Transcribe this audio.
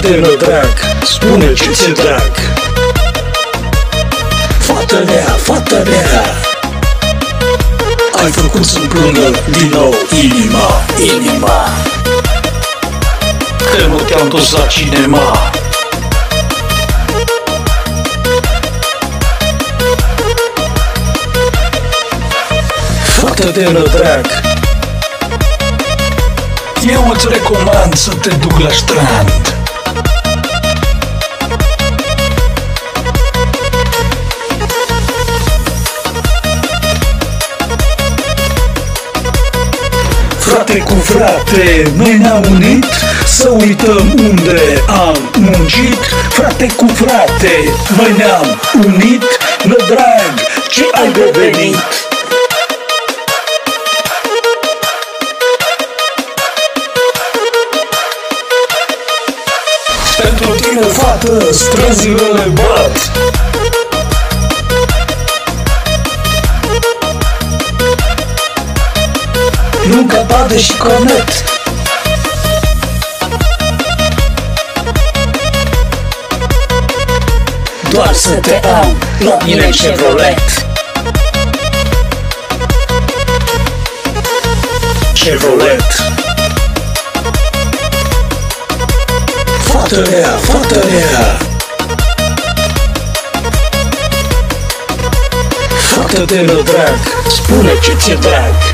de drag, spune ce ți-e drag. Fată rea, ai făcut să-mi plângă din nou inima. Că nu te-am dus la cinema. Fată de drag, eu îți recomand să te duc la strand. Frate cu frate, noi ne-am unit să uităm unde am muncit. Frate cu frate, noi ne-am unit, nă drag, ce ai devenit? Pentru tine, fată, străzile le bat. Lungă padă și cornet. Doar să te am la mine în Chevrolet. Fată rea, fată de drag, spune ce ți-e drag.